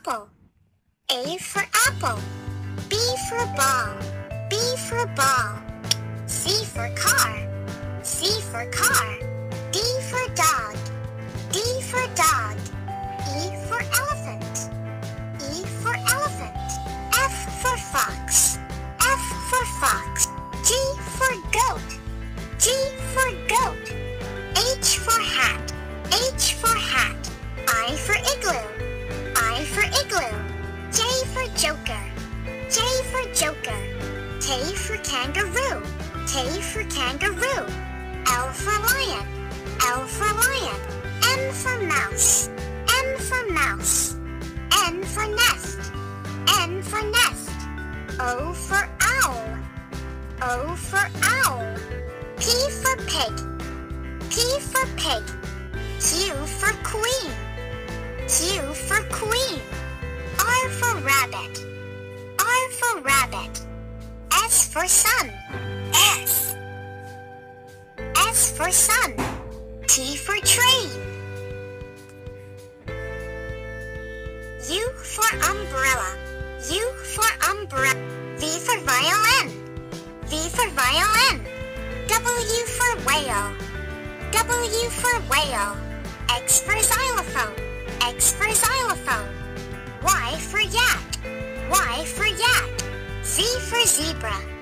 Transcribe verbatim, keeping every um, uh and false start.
apple. A for apple. B for ball. B for ball. C for car. C for car. D for dog. D for dog. E for elephant. E for elephant. F for fox. F for fox. G for goat. G for goat. H for hat. H for hat. I for igloo. I for igloo. J for joker. J for joker. K for kangaroo. K for kangaroo. L for lion. L for lion. M for mouse. M for mouse. N for nest. N for nest. O for owl. O for owl. P for pig. P for pig. Q for queen. Q for queen. R for rabbit. R for rabbit. S for sun. S. S for sun. T for train. U for umbrella. U for umbrella. V for violin. V for violin. W for whale. W for whale. X for xylophone. X for xylophone. Y for yak. Y for yak. Z for zebra.